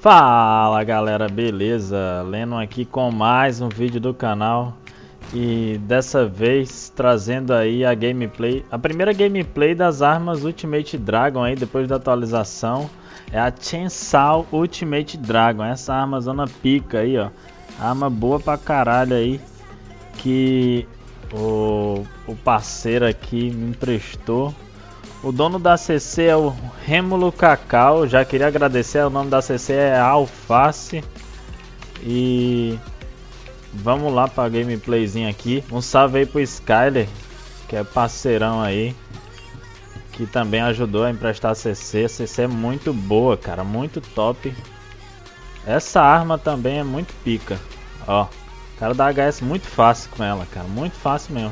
Fala galera, beleza? Leno aqui com mais um vídeo do canal e dessa vez trazendo aí a gameplay, a primeira gameplay das armas Ultimate Dragon aí depois da atualização. É a Chainsaw Ultimate Dragon, essa arma zona pica aí, ó, arma boa pra caralho aí que o parceiro aqui me emprestou. O dono da CC é o Rêmulo Cacau, já queria agradecer, o nome da CC é Alface. E vamos lá para a gameplayzinha aqui. Um salve aí pro Skyler, que é parceirão aí, que também ajudou a emprestar a CC. A CC é muito boa, cara, muito top. Essa arma também é muito pica, ó. O cara dá HS muito fácil com ela, cara, muito fácil mesmo.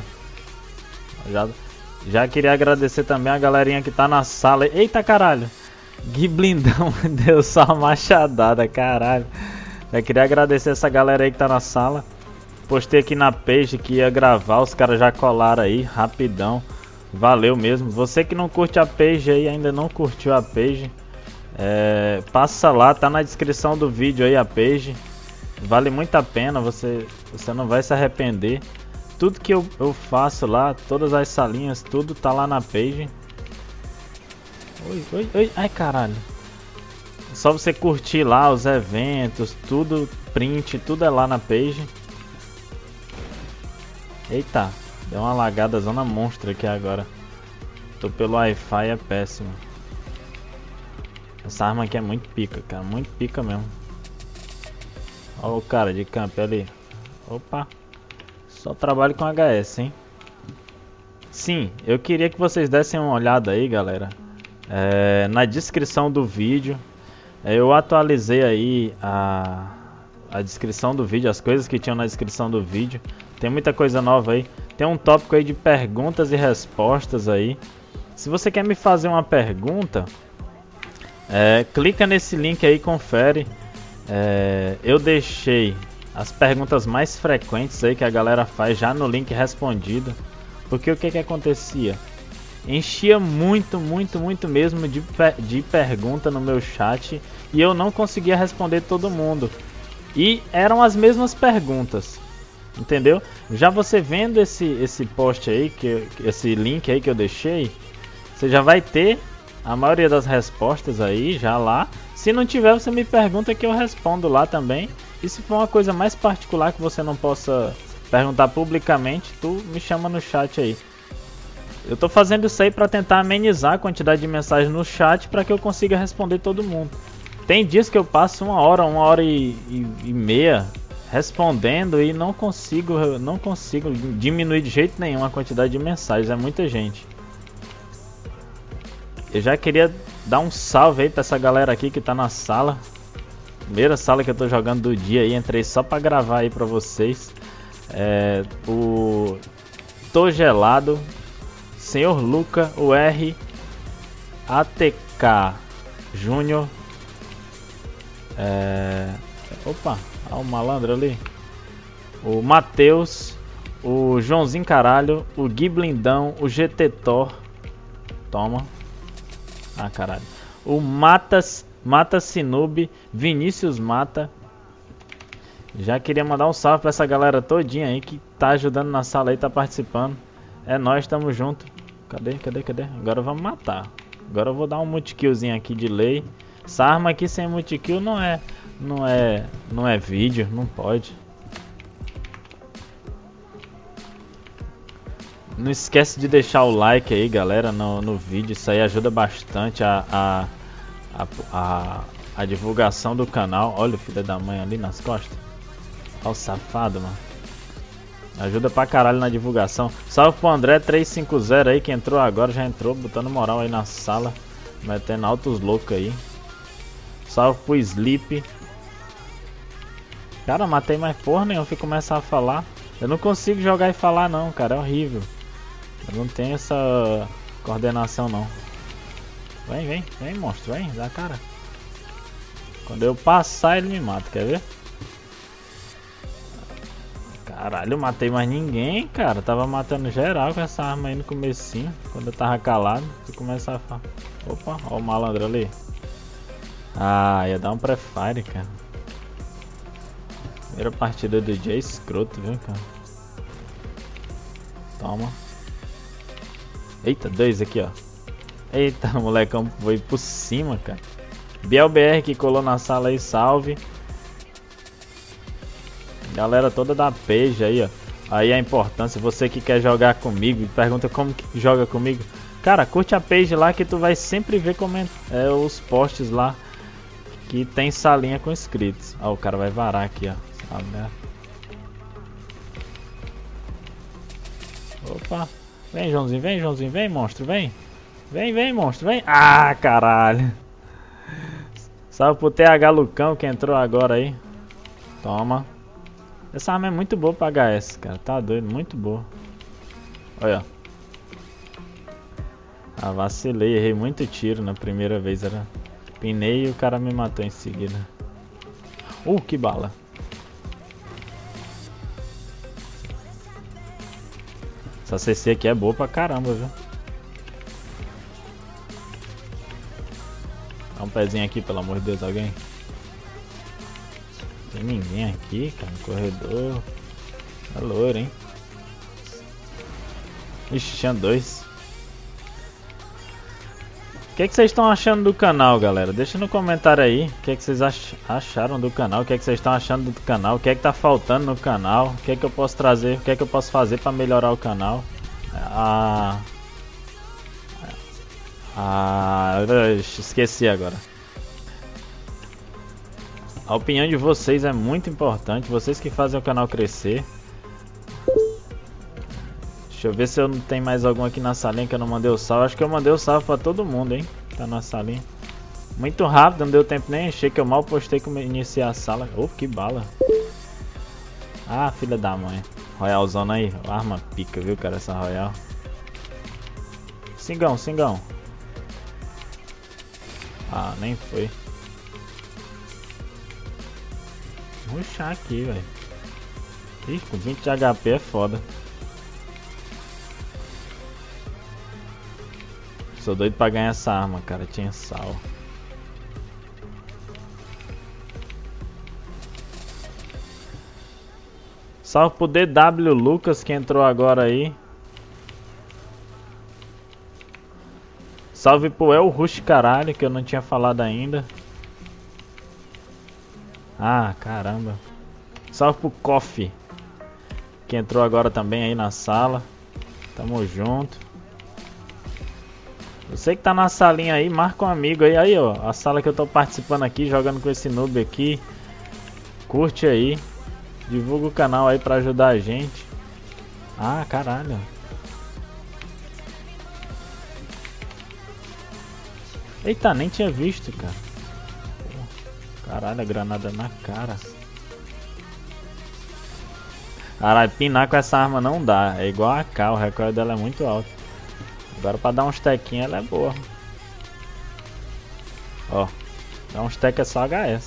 Já queria agradecer também a galerinha que tá na sala. Eita caralho, Gui Blindão deu só uma machadada, caralho. Já queria agradecer essa galera aí que tá na sala. Postei aqui na page que ia gravar, os caras já colaram aí, rapidão. Valeu mesmo. Você que não curte a page aí, ainda não curtiu a page, passa lá, tá na descrição do vídeo aí a page. Vale muito a pena, você não vai se arrepender. Tudo que eu faço lá, todas as salinhas, tudo tá lá na page. Oi, ai caralho. Só você curtir lá os eventos, tudo, print, tudo é lá na page. Eita, deu uma lagada zona monstra aqui agora. Tô pelo Wi-Fi, é péssimo. Essa arma aqui é muito pica, cara, muito pica mesmo. Olha o cara de campo ali. Opa. Só trabalho com HS, hein? Sim, eu queria que vocês dessem uma olhada aí, galera. Na descrição do vídeo, eu atualizei aí a descrição do vídeo, as coisas que tinham na descrição do vídeo. Tem muita coisa nova aí. Tem um tópico aí de perguntas e respostas aí. Se você quer me fazer uma pergunta, clica nesse link aí e confere. Eu deixei as perguntas mais frequentes aí que a galera faz já no link respondido. Porque o que acontecia? Enchia muito mesmo de pergunta no meu chat e eu não conseguia responder todo mundo. E eram as mesmas perguntas, entendeu? Já você vendo esse post aí, esse link aí que eu deixei, você já vai ter a maioria das respostas aí já lá. Se não tiver, você me pergunta que eu respondo lá também. E se for uma coisa mais particular que você não possa perguntar publicamente, tu me chama no chat aí. Eu tô fazendo isso aí pra tentar amenizar a quantidade de mensagens no chat para que eu consiga responder todo mundo. Tem dias que eu passo uma hora e meia respondendo e não consigo diminuir de jeito nenhum a quantidade de mensagens, é muita gente. Eu já queria dar um salve aí pra essa galera aqui que tá na sala. Primeira sala que eu tô jogando do dia aí, entrei só pra gravar aí pra vocês. O Tô Gelado, Senhor Luca, o R, ATK Júnior. Opa, olha o malandro ali. O Matheus, o Joãozinho Caralho, o Gui Blindão, o GT Thor. Toma. Ah, caralho. O Mata Sinub, Vinícius Mata. Já queria mandar um salve pra essa galera todinha aí que tá ajudando na sala aí, tá participando. É nóis, tamo junto. Cadê? Agora vamos matar. Agora eu vou dar um multikillzinho aqui de lei. Essa arma aqui sem multikill não é vídeo, não pode. Não esquece de deixar o like aí, galera, no vídeo. Isso aí ajuda bastante a divulgação do canal. Olha o filho da mãe ali nas costas. Olha o safado, mano. Ajuda pra caralho na divulgação. Salve pro André 350 aí que entrou agora. Já entrou botando moral aí na sala, metendo altos loucos aí. Salve pro Sleep. Cara, matei mais porra nenhuma. Fui começar a falar. Eu não consigo jogar e falar não, cara. É horrível. Eu não tenho essa coordenação não. Vem monstro, vem, dá cara. Quando eu passar ele me mata, quer ver? Caralho, eu matei mais ninguém, cara. Tava matando geral com essa arma aí no comecinho. Quando eu tava calado, tu começa a falar. Opa, ó o malandro ali. Ah, ia dar um pré-fire, cara. Primeira partida do Jay escroto, viu, cara? Toma. Eita, 2 aqui, ó. Eita, o molecão foi por cima, cara. Biel BR que colou na sala aí, salve. Galera toda da page aí, ó. Aí a importância, você que quer jogar comigo, pergunta como que joga comigo. Cara, curte a page lá que tu vai sempre ver os posts lá que tem salinha com inscritos. Ó, o cara vai varar aqui, ó. Sabe, né? Opa. Vem, Joãozinho, vem, monstro, vem. Vem, monstro, vem. Ah, caralho. Salve pro TH Lucão que entrou agora aí. Toma. Essa arma é muito boa pra HS, cara. Tá doido, muito boa. Olha. Ah, vacilei, errei muito tiro na primeira vez. Pinei e o cara me matou em seguida. Que bala. Essa CC aqui é boa pra caramba, viu? Dá um pezinho aqui, pelo amor de Deus, alguém. Tem ninguém aqui, cara, no corredor. É louro, hein? Ixi, tinha 2. O que vocês estão achando do canal, galera? Deixa no comentário aí o que vocês acharam do canal, o que vocês estão achando do canal, o que tá faltando no canal, o que eu posso trazer, o que eu posso fazer para melhorar o canal. Esqueci agora. A opinião de vocês é muito importante, vocês que fazem o canal crescer. Deixa eu ver se eu não tenho mais algum aqui na salinha que eu não mandei o salve. Acho que eu mandei o salve pra todo mundo, hein? Tá na salinha. Muito rápido, não deu tempo nem encher, que eu mal postei como iniciar a sala. Que bala. Ah, filha da mãe. Royalzona aí. Arma pica, viu, cara, essa Royal. Singão. Ah, nem foi. Vou rushar aqui, velho. Ih, com 20 de HP é foda. Sou doido pra ganhar essa arma, cara. Tinha sal. Salve pro DW Lucas que entrou agora aí. Salve pro El Rush, caralho, que eu não tinha falado ainda. Ah, caramba. Salve pro Coffee, que entrou agora também aí na sala. Tamo junto. Você que tá na salinha aí, marca um amigo aí. Aí, ó, a sala que eu tô participando aqui, jogando com esse noob aqui. Curte aí. Divulga o canal aí pra ajudar a gente. Ah, caralho. Eita, nem tinha visto, cara. Caralho, a granada na cara. Caralho, pinar com essa arma não dá. É igual a AK, o recoil dela é muito alto. Agora pra dar uns tequinhos ela é boa. Ó, dar uns tec é só HS.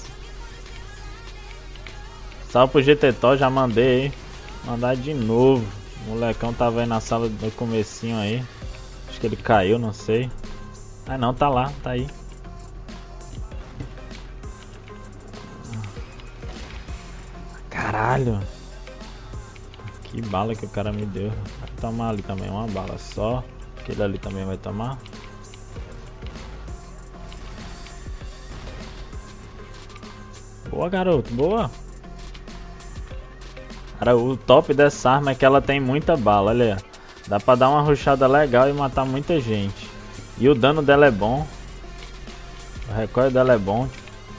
Salve pro GTTO, já mandei aí. Mandar de novo. O molecão tava aí na sala do comecinho aí. Acho que ele caiu, não sei. Ah não, tá lá, tá aí. Caralho. Que bala que o cara me deu. Vai tomar ali também uma bala só. Aquele ali também vai tomar. Boa, garoto, boa. Cara, o top dessa arma é que ela tem muita bala, olha. Dá pra dar uma rushada legal e matar muita gente. E o dano dela é bom. O recoil dela é bom.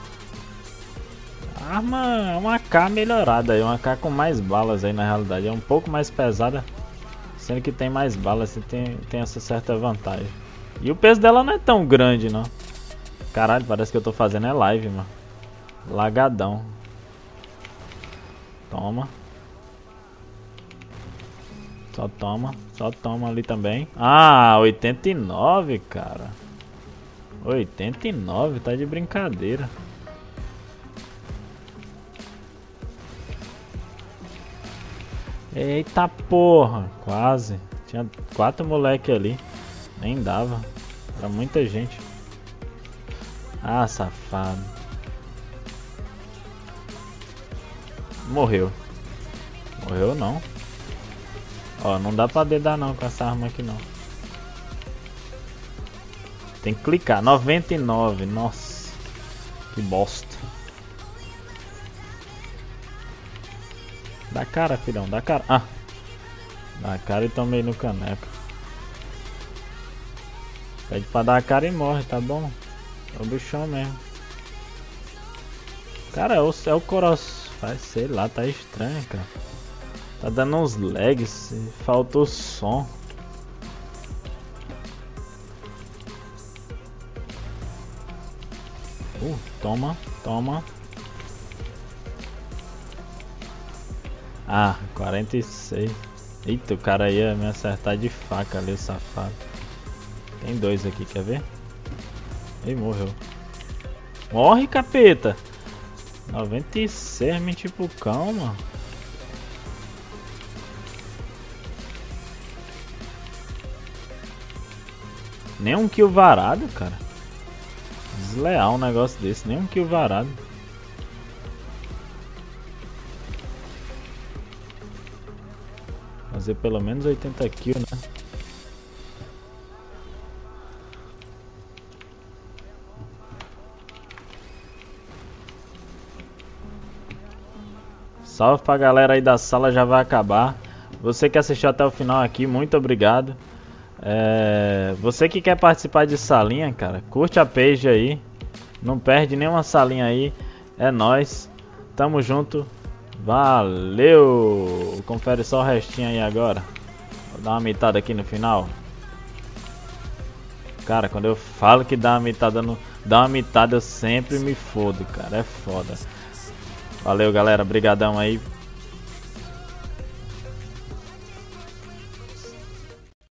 A arma é uma AK melhorada aí, uma AK com mais balas aí na realidade. É um pouco mais pesada, sendo que tem mais balas, você tem essa certa vantagem. E o peso dela não é tão grande, não. Caralho, parece que eu tô fazendo é live, mano. Lagadão. Toma. Só toma ali também. Ah, 89, cara. 89, tá de brincadeira. Eita porra, quase. Tinha 4 moleque ali. Nem dava. Era muita gente. Ah, safado. Morreu. Morreu não. Ó, não dá pra dedar não com essa arma aqui não. Tem que clicar. 99. Nossa. Que bosta. Dá cara, filhão. Dá cara. Ah. Dá cara e tomei no caneco. Pede pra dar a cara e morre, tá bom? É o bichão mesmo. Cara, é o Coros. Faz, sei lá, tá estranho, cara. Tá dando uns lags. Faltou som. Toma, toma. Ah, 46. Eita, o cara ia me acertar de faca ali, o safado. Tem dois aqui, quer ver? Ih, morreu. Morre, capeta! 96, tipo, calma. Nem um kill varado, cara. Desleal um negócio desse, nem um kill varado. Fazer pelo menos 80 kills, né? Salve pra galera aí da sala, já vai acabar. Você que assistiu até o final aqui, muito obrigado. Você que quer participar de salinha, cara, curte a page aí. Não perde nenhuma salinha aí. É nóis. Tamo junto. Valeu. Confere só o restinho aí agora. Vou dar uma mitada aqui no final. Cara, quando eu falo que dá uma mitada, eu sempre me fodo, cara. É foda. Valeu, galera. Brigadão aí.